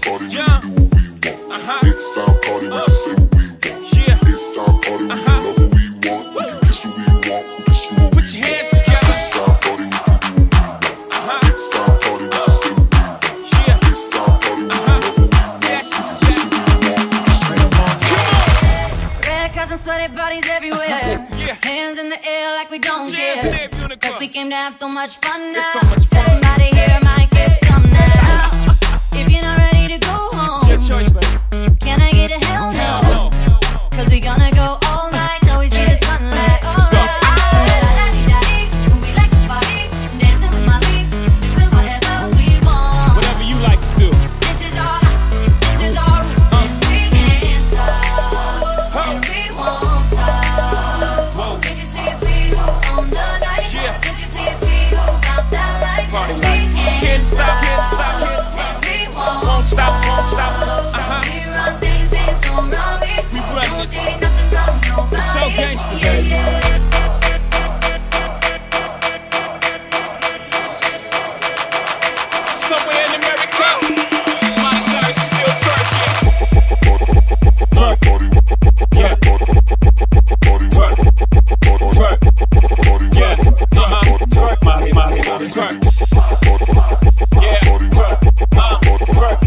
party, we can do what we want. It's our party, we can say what we want. It's our party, we can love what we want. We can kiss what we want, we can screw what we want. Put your hands together. It's our party, we can do what we want. It's our party, we can say what we want. It's our party, we can love what we want. We can kiss what we want, we can screw what we want. Red cups and sweaty bodies everywhere. Hands in the air like we don't care. Cause we came to have so much fun now. Everybody here might get some now. If you're not ready to go home, can I get a hell no? Cause we gonna go all night till we see the sunlight. All right. We like to party, dancing with my lead, doing whatever we want. Whatever you like to do. This is our house, this is our room, and we can't stop, and we won't stop. Can't you see it's we who own the night? Can't you see it's we who got that light? We can't stop, and we won't stop. We run things don't run me. Don't take nothing from nobody. It's so gangsta, baby. Somewhere in America, my size is still twerking. Yeah. Twerk, Molly, twerk. Yeah, twerk, twerk.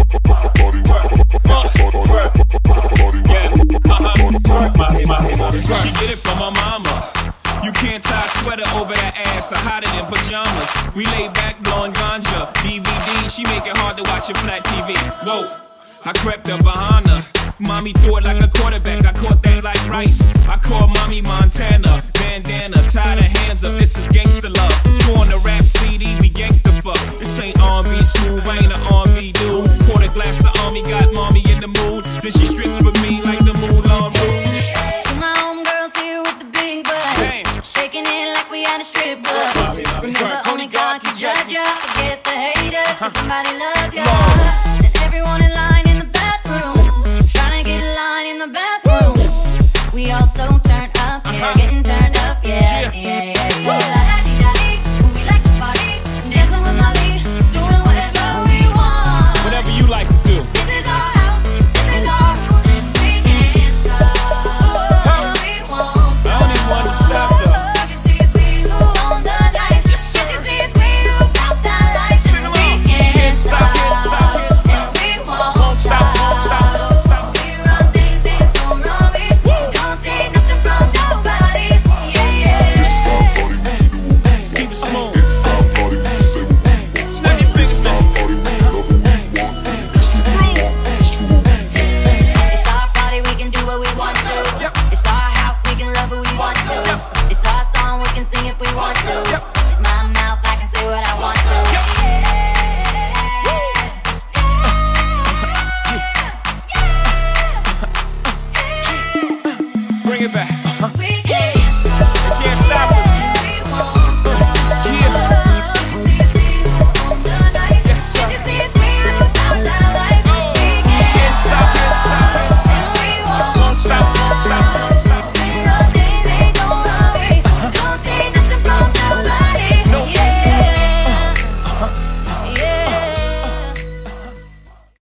She get it from her mama. You can't tie a sweater over that ass or hotter than pajamas. We lay back blowing ganja. DVD, she make it hard to watch a flat TV. Whoa, I crept up behind her. Mommy threw it like a quarterback. I caught that like rice. I called Mommy Montana. Bandana, tied her hands up. This is gangsta love. On the rap CD, we gangsta fuck. This ain't R&B smooth, I ain't an R&B dude. Poured a